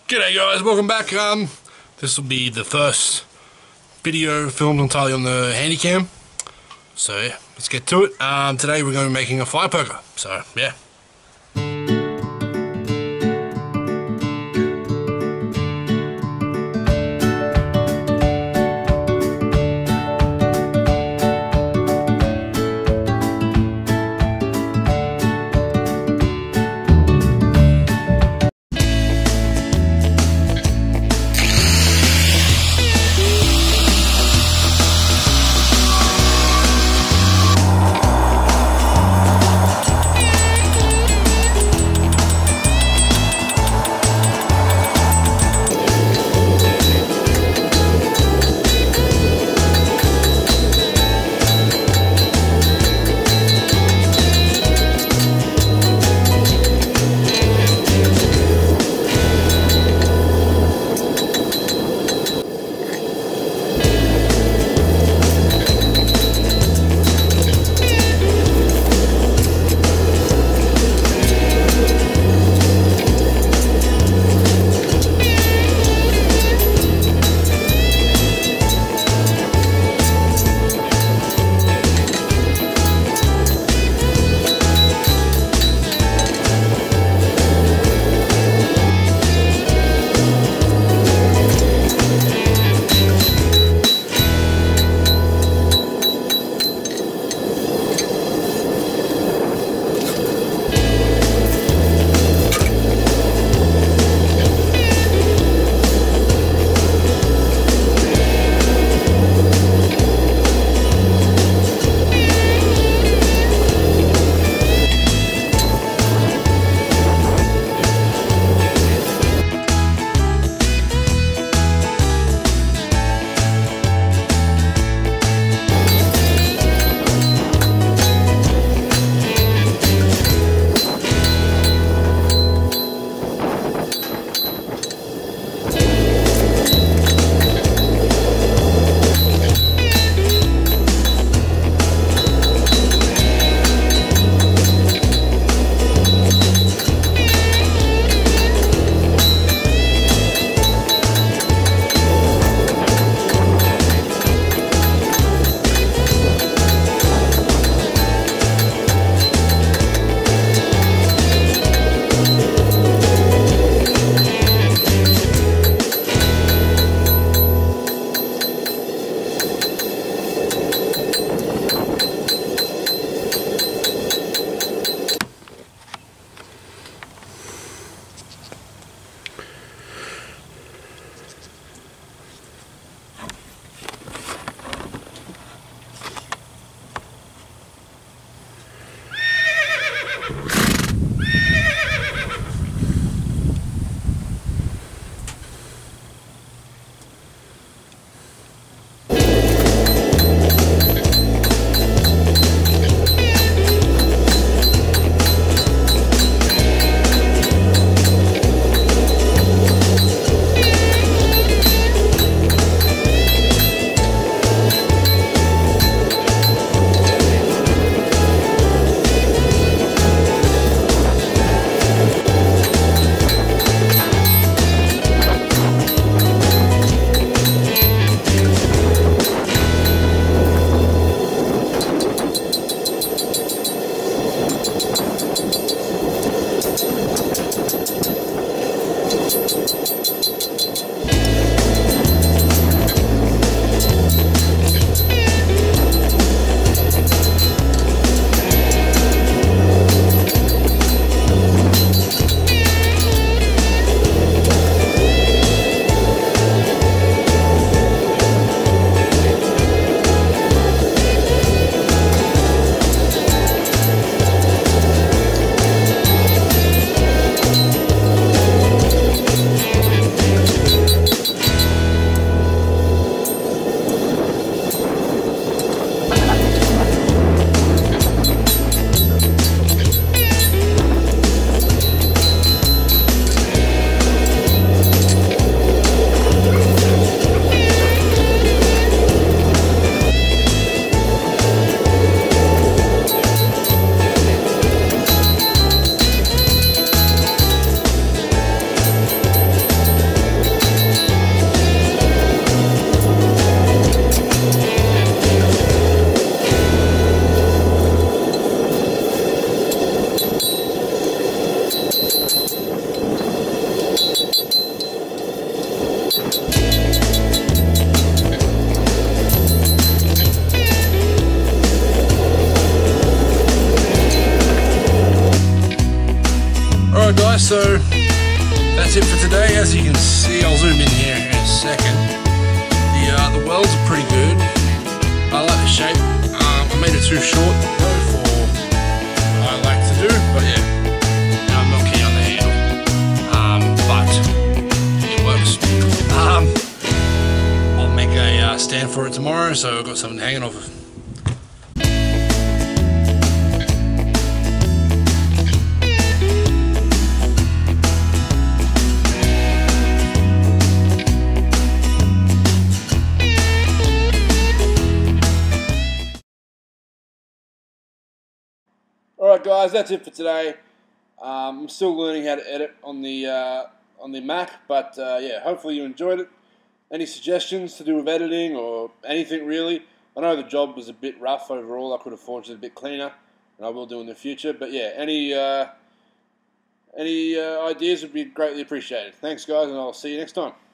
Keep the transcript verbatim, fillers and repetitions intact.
G'day guys, welcome back. Um, this will be the first video filmed entirely on the Handycam. So yeah, let's get to it. Um, today we're going to be making a fire poker. So yeah. that's it for today. As you can see, I'll zoom in here in a second. The uh, the welds are pretty good. I like the shape. Um, I made it too short though for what I like to do, but yeah, I'm not keen on the handle. Um, but it works. Um, I'll make a uh, stand for it tomorrow, so I've got something hanging off of. Alright guys, that's it for today. Um, I'm still learning how to edit on the uh, on the Mac, but uh, yeah, hopefully you enjoyed it. Any suggestions to do with editing or anything really? I know the job was a bit rough overall. I could have forged it a bit cleaner, and I will do in the future. But yeah, any uh, any uh, ideas would be greatly appreciated. Thanks guys, and I'll see you next time.